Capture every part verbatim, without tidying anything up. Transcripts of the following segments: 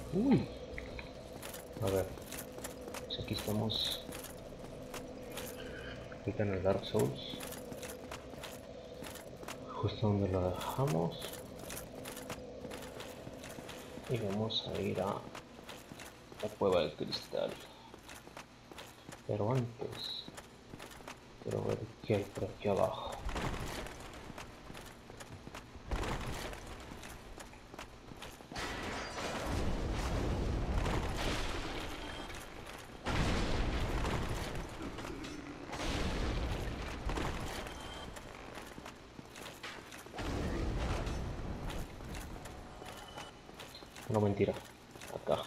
Uy. A ver. Pues aquí estamos. Ahorita en el Dark Souls. Justo donde lo dejamos. Y vamos a ir a la cueva del cristal. Pero antes quiero ver qué hay por aquí abajo. No, mentira. Acá.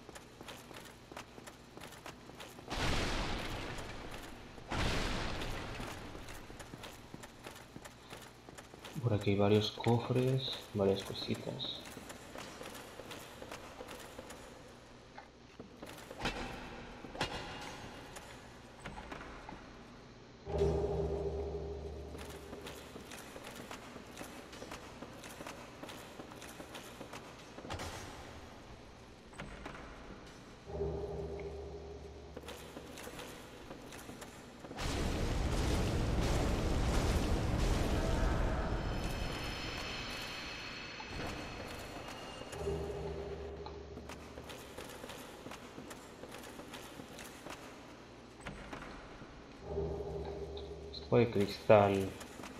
Por aquí hay varios cofres, varias cositas. Esto de cristal.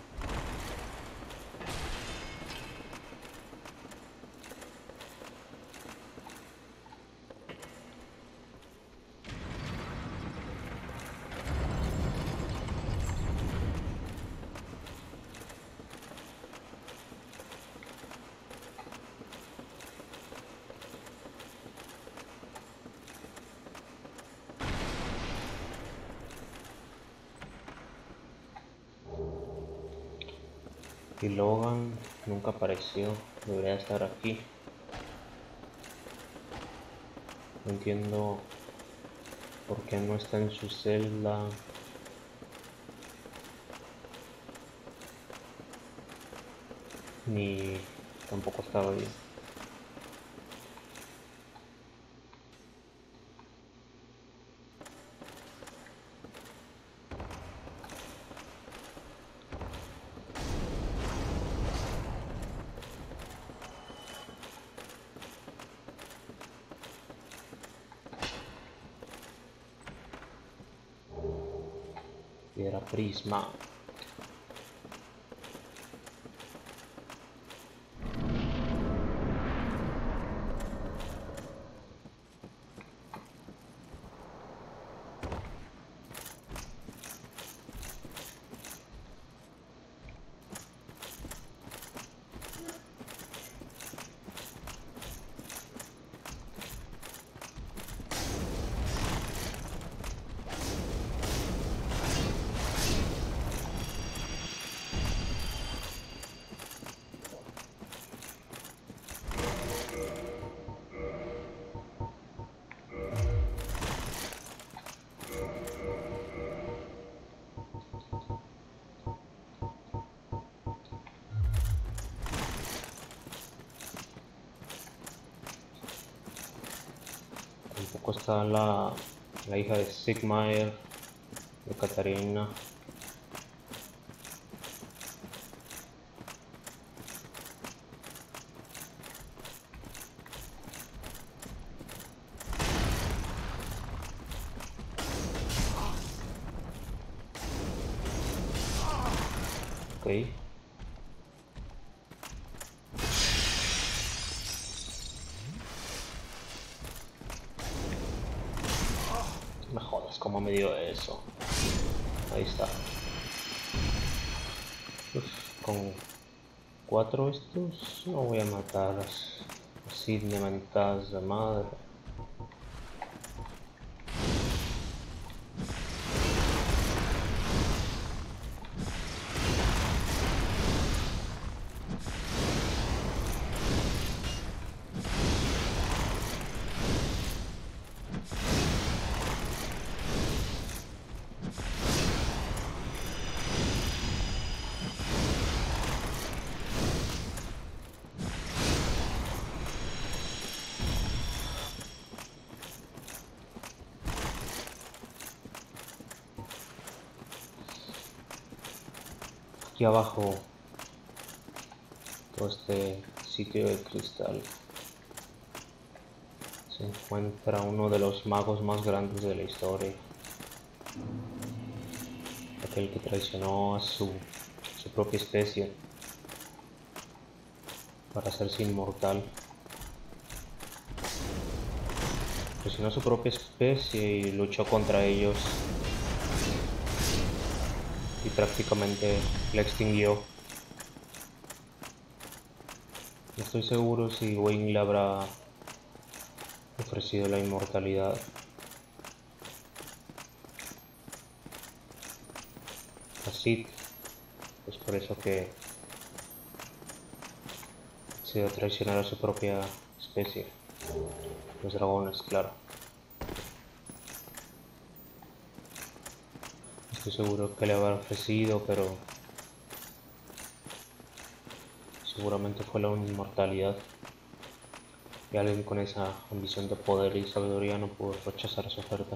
Y Logan nunca apareció, debería estar aquí. No entiendo por qué no está en su celda. Ni tampoco estaba ahí. Piedra prisma. Tampoco está la, la hija de Sigmar, de Catarina. Ok. Me jodas, cómo me dio eso. Ahí está. Uf, con cuatro estos no voy a matar así de mentadas de madre. Aquí abajo, todo este sitio de cristal, se encuentra uno de los magos más grandes de la historia. Aquel que traicionó a su, su propia especie para hacerse inmortal. Traicionó a su propia especie y luchó contra ellos. Y prácticamente la extinguió. No estoy seguro si Wayne le habrá ofrecido la inmortalidad. Así, es por eso que se dio a traicionar a su propia especie, los dragones, claro. Estoy seguro que le habrá ofrecido, pero seguramente fue la inmortalidad. Y alguien con esa ambición de poder y sabiduría no pudo rechazar su oferta.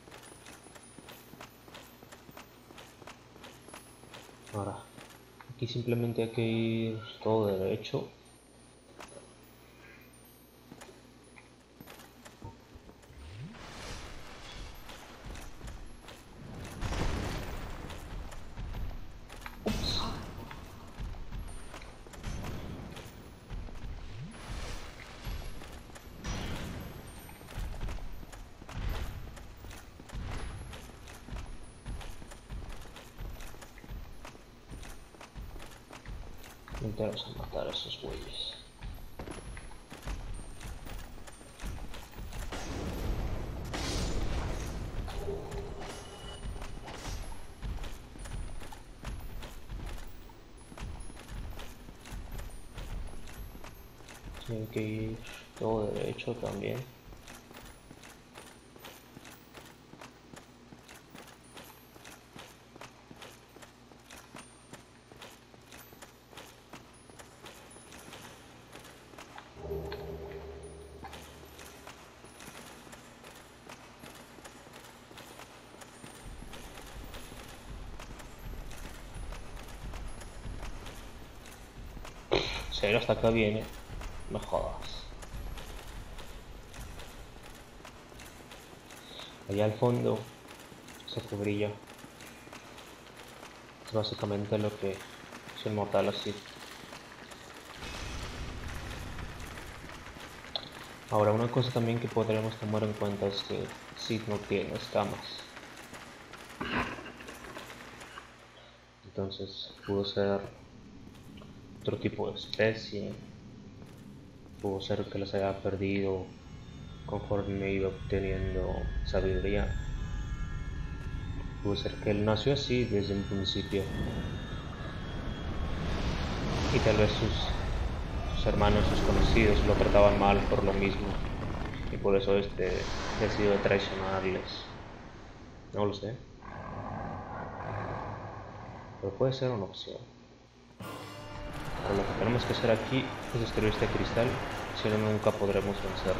Ahora, aquí simplemente hay que ir todo derecho. Ups. Intentamos a matar a esos güeyes. Tienen que ir todo derecho también. Cero hasta acá viene. No jodas. Allá al fondo, eso que brilla, es básicamente lo que es inmortal así. Ahora, una cosa también que podremos tomar en cuenta es que Sid no tiene escamas. Entonces, pudo ser otro tipo de especie. Pudo ser que los haya perdido conforme iba obteniendo sabiduría. Pudo ser que él nació así desde un principio. Y tal vez sus, sus hermanos, sus conocidos lo trataban mal por lo mismo. Y por eso este decidió traicionarles. No lo sé. Pero puede ser una opción. Pero lo que tenemos que hacer aquí es destruir este cristal, si no nunca podremos vencerlo.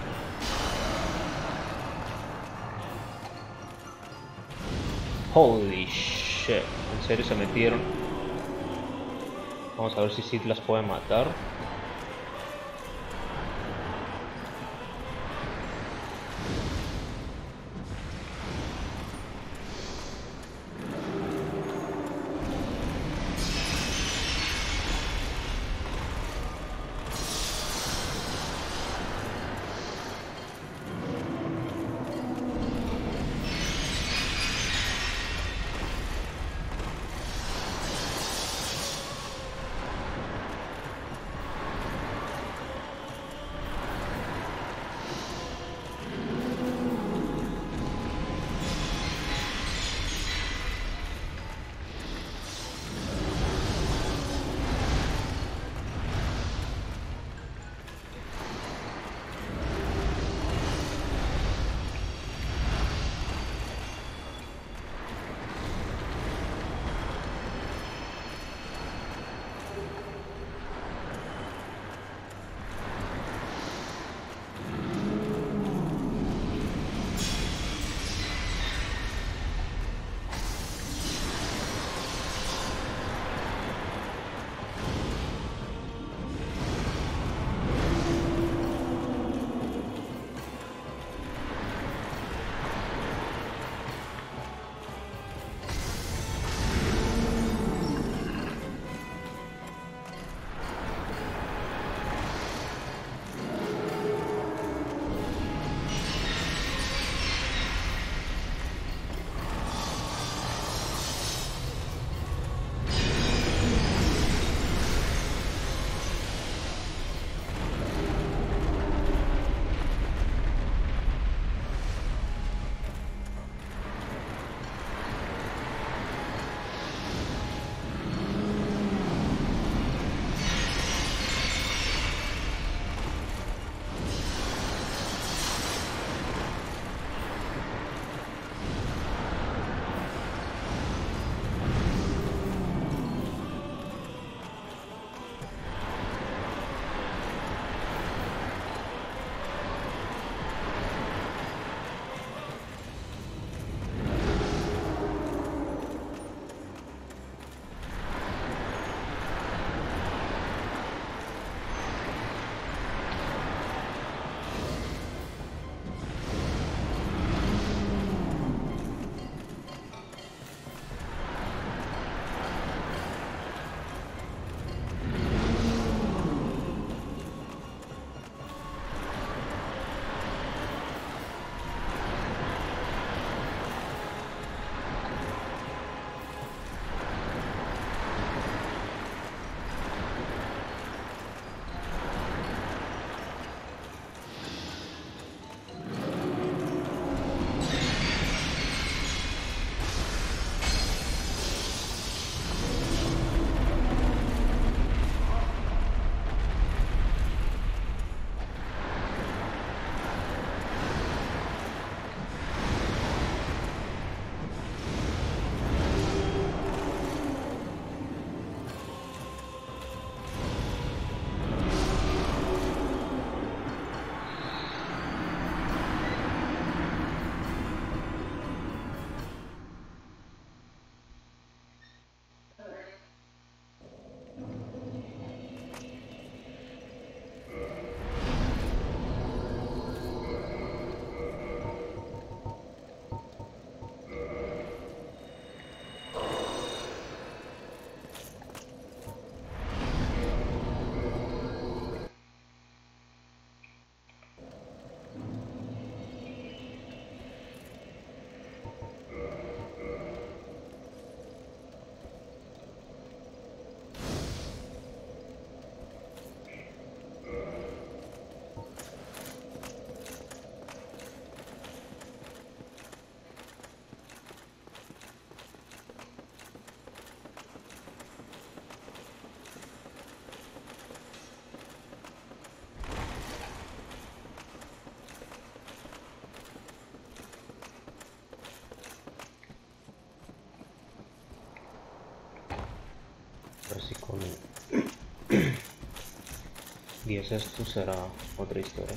Holy shit, ¿en serio se metieron? Vamos a ver si Sid las puede matar. Y es esto será otra historia.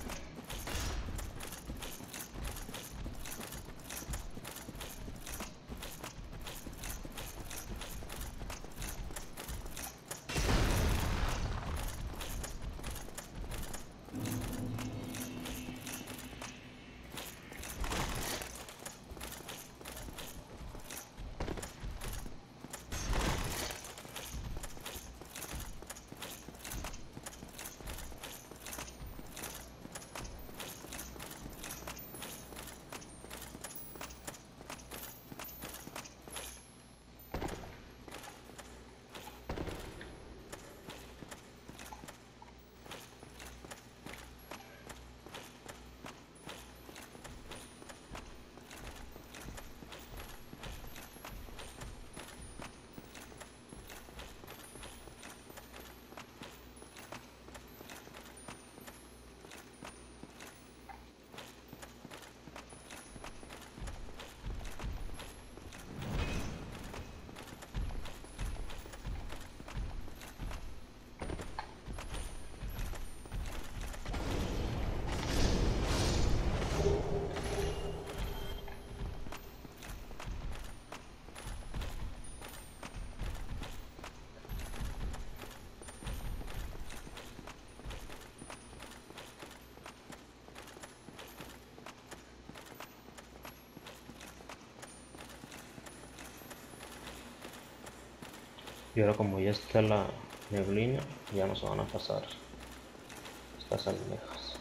Y ahora como ya está la neblina, ya no se van a pasar estas almejas.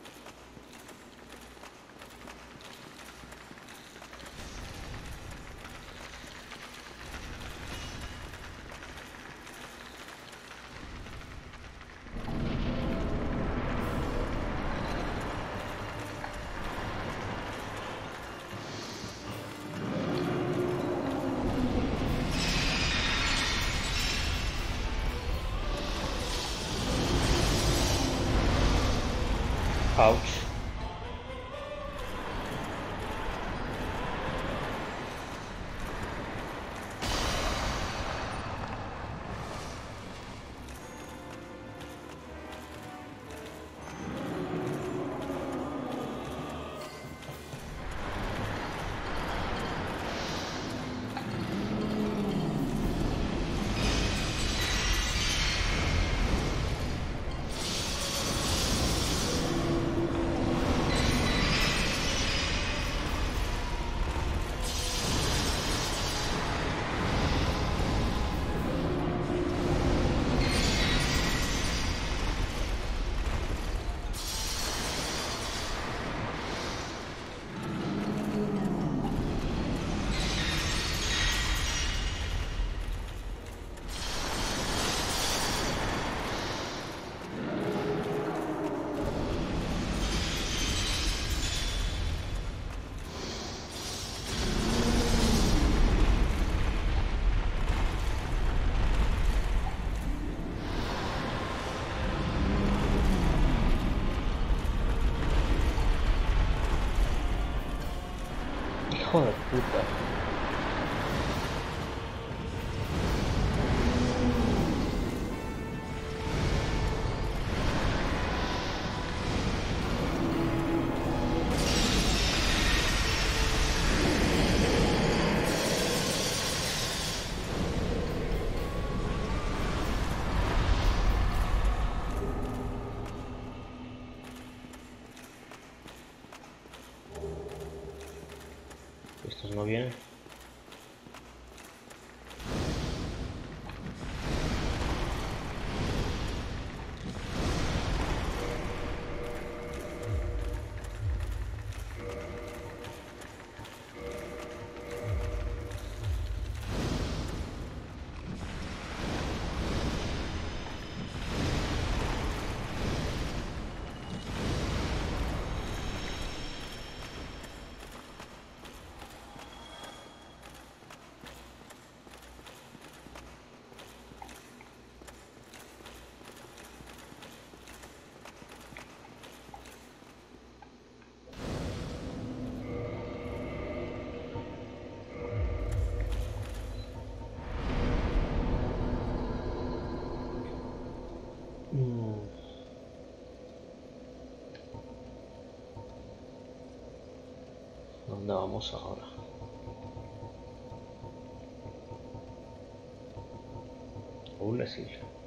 Ouch. Hijo de puta. Estos no vienen. dónde vamos ahora? Una isla.